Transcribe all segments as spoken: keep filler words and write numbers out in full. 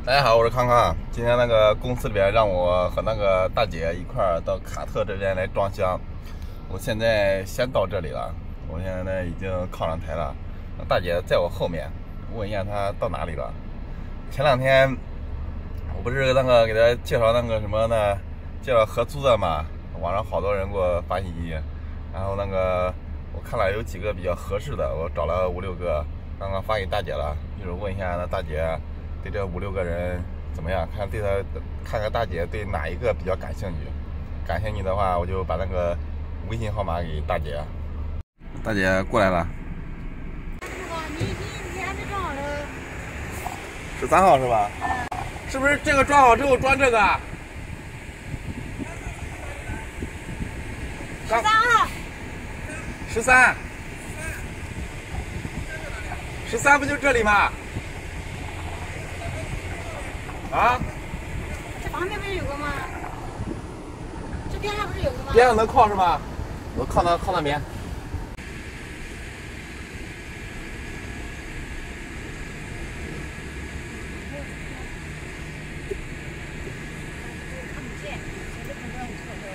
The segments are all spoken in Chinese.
大家好，我是康康。今天那个公司里边让我和那个大姐一块儿到卡特这边来装箱，我现在先到这里了。我现在呢已经靠上台了，大姐在我后面，问一下她到哪里了。前两天我不是那个给她介绍那个什么呢，介绍合租的嘛，网上好多人给我发信息，然后那个我看了有几个比较合适的，我找了五六个，刚刚发给大姐了，就是问一下那大姐对这五六个人怎么样？看对他，看看大姐对哪一个比较感兴趣。感兴趣的话，我就把那个微信号码给大姐。大姐过来了。 你你你还没装好了？ 十三号是吧？ 嗯。 是不是这个装好之后装这个？ 十三号。 十三。十三不就这里吗？啊， 这旁边不是有个吗？这边上不是有个吗？ 边上能靠是吧？我靠那靠那边。 看不见，这个很错的。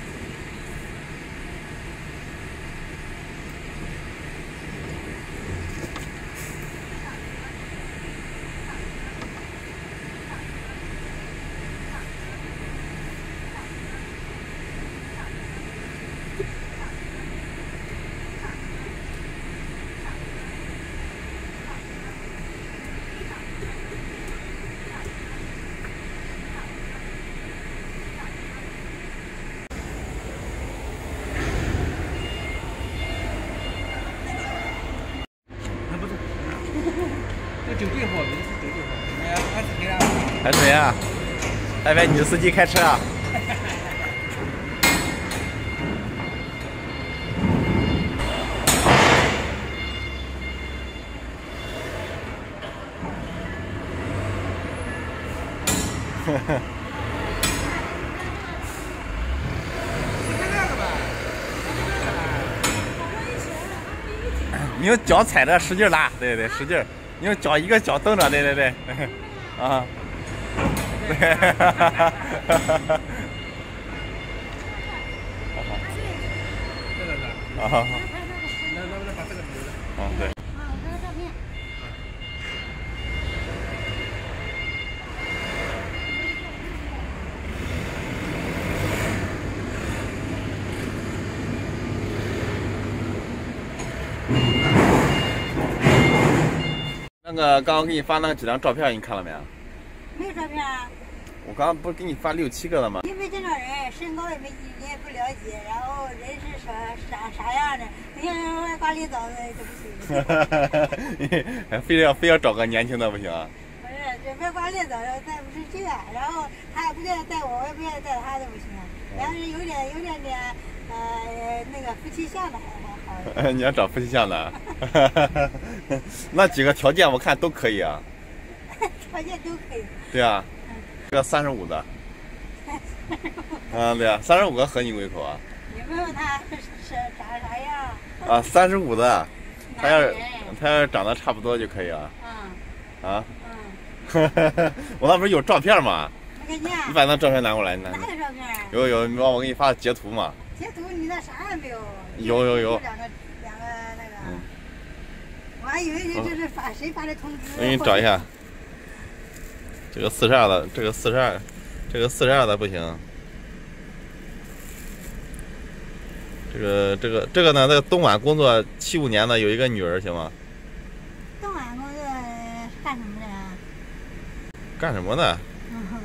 这酒店好，这是酒店好。哎呀，还是谁啊？ 还是谁啊？还为女司机开车啊？呵呵。你用脚踩着使劲拉，对对，使劲。你用脚一个脚蹬着，对对对，啊，对，哈哈哈哈哈。 这个是。 啊好。 那能不能把这个留着？ 嗯，对。 啊，我这个照片。 那个刚刚给你发那几张照片，你看了没有？ 没有照片啊。 我刚刚不是给你发六七个了吗？ 你没见着人，身高也没你也不了解，然后人是啥啥啥样的，你像外挂里早的就不行。 非要非要找个年轻的不行啊？ 不是，这外挂里早的再不是这样，然后他也不愿意带我，我也不愿意带他，就不行。然后是有点有点点呃那个夫妻相的还还好。 你要找夫妻相的？那几个条件我看都可以啊。 条件都可以。 对啊。这个三十五的。嗯，对啊，三十五个合你胃口啊？ 你问问他是是长啥样？ 啊，三十五的，他要是男人他要是长得差不多就可以了。 嗯。 啊？ 嗯。 我那不是有照片吗？ 我给你啊。 你把那照片拿过来，拿。 哪有照片？ 有有，你帮我给你发截图嘛。 截图你那啥也没有。 有有有。 两个两个那个。嗯。我还以为你这是发谁发的通知。 我给你找一下。这个四十二的，这个四十二，这个四十二的不行。这个这个这个呢，在东莞工作七五年的有一个女儿，行吗？ 东莞工作干什么的呀？ 干什么呢？ 嗯哼。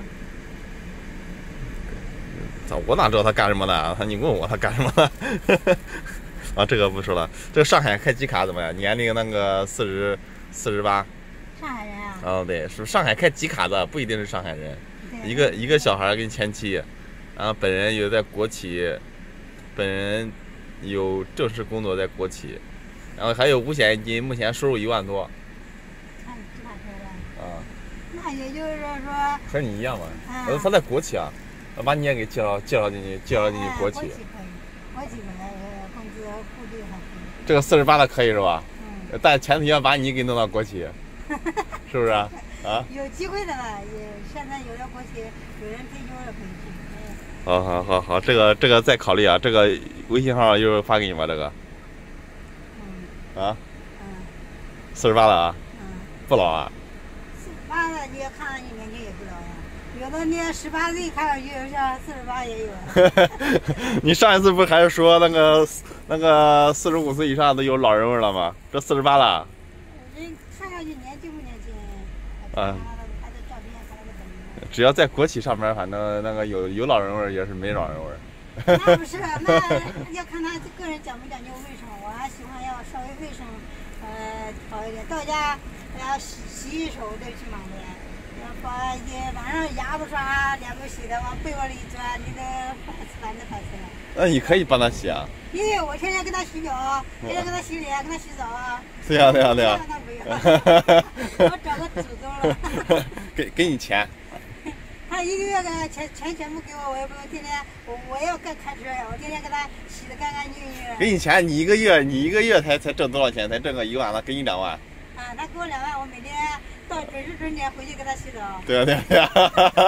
咋我哪知道他干什么呢？你问我他干什么呢？啊，这个不说了。这个上海开机卡怎么样？年龄那个四十四十八。 上海人啊？ 哦，对，是上海开集卡的，不一定是上海人。一个一个小孩跟前妻，然后本人有在国企，本人有正式工作在国企，然后还有五险一金，目前收入一万多。 看集卡车的。 啊。 那也就是说。 和你一样嘛？ 啊。 我说他在国企啊，我把你也给介绍介绍进去，介绍进去国企。 国企可以，国企本来工资固定还可以。 这个四十八的可以是吧？ 嗯。 但前提要把你给弄到国企。是不是啊？ 啊？ 有机会的嘛，也现在有了国企，有人退休了可以去。 好好好好，这个这个再考虑啊，这个微信号一会儿发给你吧，这个。 嗯。 啊？ 嗯。 四十八了啊？ 嗯。 不老啊？ 四十八了，你要看上去年轻也不老呀。有的你十八岁看上去像四十八也有。 你上一次不是还是说那个那个四十五岁以上的有老人味了吗？这四十八了。 人看上去年轻不年轻？ 啊。 他的照片，他的本人。 只要在国企上班，反正那个有有老人味也是没老人味。 那不是，那要看他个人讲不讲究卫生。我还喜欢要稍微卫生，呃，好一点。到家要洗洗洗手，对不起嘛的。要把一些晚上牙不刷，脸不洗的，往被窝里一钻，你得烦烦的烦死了。 那你可以帮他洗啊。 因为我天天给他洗脚，天天给他洗脸，给他洗澡啊。 对呀对呀对呀。 那不要，我找个祖宗了。 给给你钱。 他一个月的钱钱全部给我，我也不用天天，我我要干开车呀，我天天给他洗的干干净净的。 给你钱，你一个月你一个月才才挣多少钱？才挣个一万了，给你两万。 啊，他给我两万，我每天到准时准点回去给他洗澡。 对呀对呀对呀。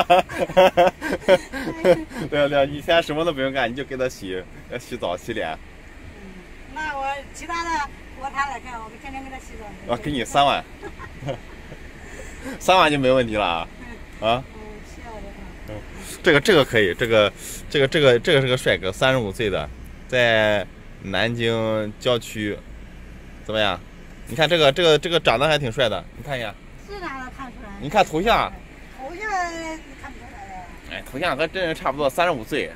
对呀对呀，你现在什么都不用干，你就给他洗洗澡洗脸。 嗯，那我其他的我他来干，我天天给他洗澡。 我给你三万。三万就没问题了啊。啊。嗯，这个这个可以，这个这个这个这个是个帅哥，三十五岁的，在南京郊区，怎么样？你看这个这个这个长得还挺帅的，你看一下。 是长得看出来。 你看头像。 头像看不出来呀。 哎，头像和真人差不多，三十五岁。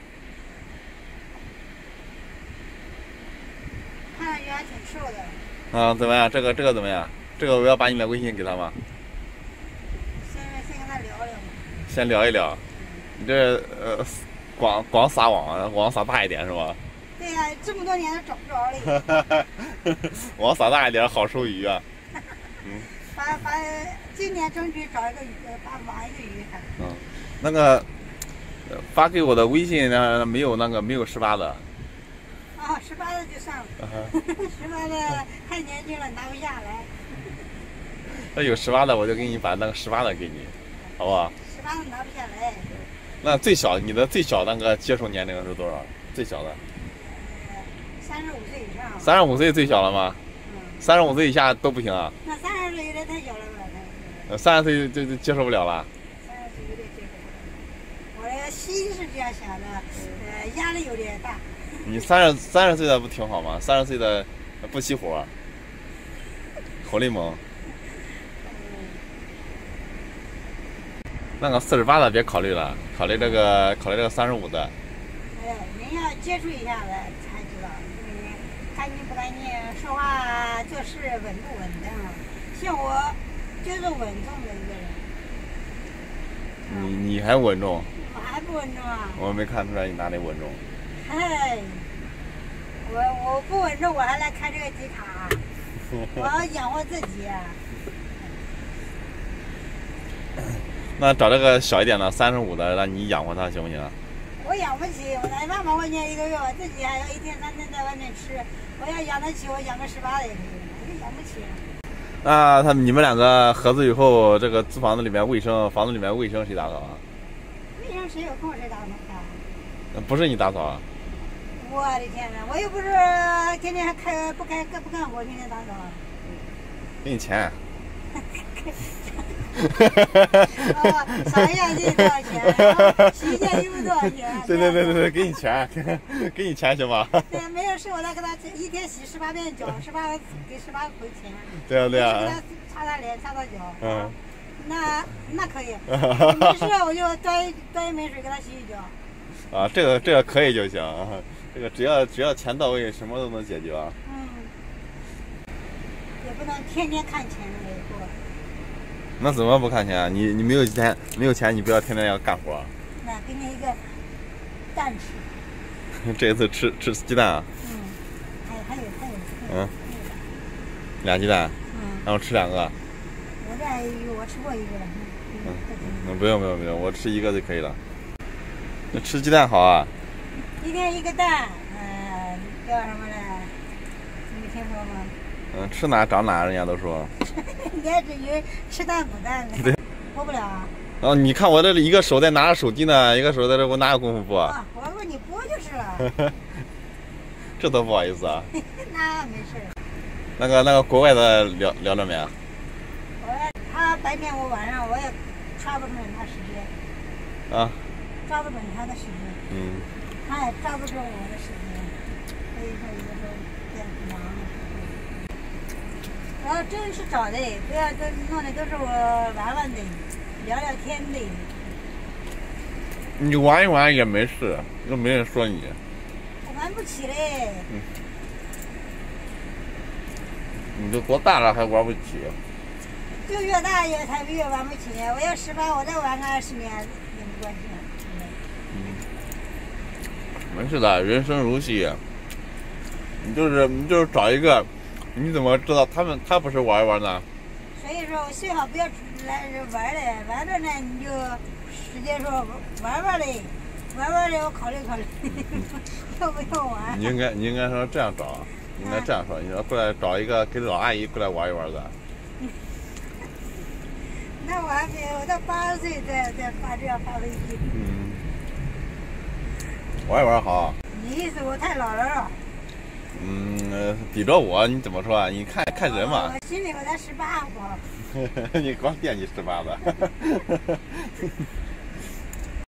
看上去还挺瘦的。 啊，怎么样？这个这个怎么样？这个我要把你的微信给他吗？ 先先跟他聊聊。 先聊一聊。你这呃，光光撒网，网撒大一点是吧？ 对呀、啊，这么多年都找不着了。 网撒大一点，好收鱼啊。 嗯。把把今年争取找一个鱼，把网一个鱼看。 嗯，那个发给我的微信呢，没有那个没有十八的。 啊，十八的就算了。十八的太年轻了，拿不下来。 那有十八的，我就给你把那个十八的给你，好不好？ 十八的拿不下来。 那最小，你的最小那个接受年龄是多少？最小的？ 三十五岁以上。 三十五岁最小了吗？嗯。三十五岁以下都不行啊？ 那三十岁有点太小了吧？ 呃，三十岁就就接受不了了。 三十岁有点接受不了。我的心是这样想的，呃，压力有点大。 你三十三十岁的不挺好吗？三十岁的不熄火，口力猛。那个四十八的别考虑了，考虑这个考虑这个三十五的。 哎，人要接触一下子才知道，因为干净不干净，说话做事稳不稳当。像我就是稳重的一个人。 你你还稳重？ 我还不稳重啊？ 我没看出来你哪里稳重。 嗨，我我不稳重，我还来开这个迪卡，我要养活自己啊。 那找这个小一点的，三十五的，让你养活他行不行？ 我养不起，我才八百块钱一个月，我自己还要一天三天在外面吃。我要养得起，我养个十八的也可以，我就养不起。 那他你们两个合资以后，这个租房子里面卫生，房子里面卫生谁打扫啊？ 卫生谁有空谁打扫啊？ 不是你打扫啊？ 我的天哪，我又不是天天还开不开不干活，天天打扫。 给你钱。 哦，扫一下地多少钱？洗一件衣服多少钱？ 对对对对对，给你钱，给你钱行吗？ 对，没有事我再给他一天洗十八遍脚，十八给十八回钱。 对啊对啊。 给他擦擦脸，擦擦脚。 嗯。 那那可以，没事我就端一端一杯水给他洗洗脚。 啊，这个这个可以就行，这个只要只要钱到位，什么都能解决啊。 嗯。也不能天天看钱了以后。 那怎么不看钱？你你没有钱，没有钱，你不要天天要干活。 那给你一个蛋吃。 这一次吃吃鸡蛋啊？ 嗯。还有还有还有。 嗯。俩鸡蛋。 嗯。 然后吃两个。 我这我吃过一个了。 嗯嗯，不用不用不用，我吃一个就可以了。那吃鸡蛋好啊。 一天一个蛋，嗯，叫什么呢？你没听说吗？ 嗯，吃哪长哪，人家都说。 也至于吃蛋补蛋的。 对。 活不了啊。 哦，你看我这一个手在拿着手机呢，一个手在这，我哪有功夫播？ 啊，我说你播就是了。 这多不好意思啊。 那没事。 那个那个国外的聊聊了没？ 我他白天我晚上我也抓不准他时间。 啊。 抓不准他的时间。 嗯。 他也抓不准我的时间，所以说有的时候也忙。我要真是找的，不要都弄的都是我玩玩的，聊聊天的。 你玩一玩也没事，又没人说你。 我玩不起嘞。 嗯。你都多大了还玩不起？ 就越大越才越玩不起。我要十八，我再玩个二十年也没关系。 嗯。没事的，人生如戏。你就是你就是找一个，你怎么知道他们他不是玩一玩呢？ 所以说我最好不要来玩嘞，玩着呢你就直接说玩玩嘞，玩玩嘞我考虑考虑，要不要玩？ 你应该你应该说这样找，应该这样说，你说过来找一个跟老阿姨过来玩一玩的。 那我还没，我到八十岁再再发这样发微信。 嗯。玩一玩好。 你意思我太老了？ 嗯，比着我你怎么说啊？你看看人嘛。 我心里我才十八，好不好？ 你光惦记十八的。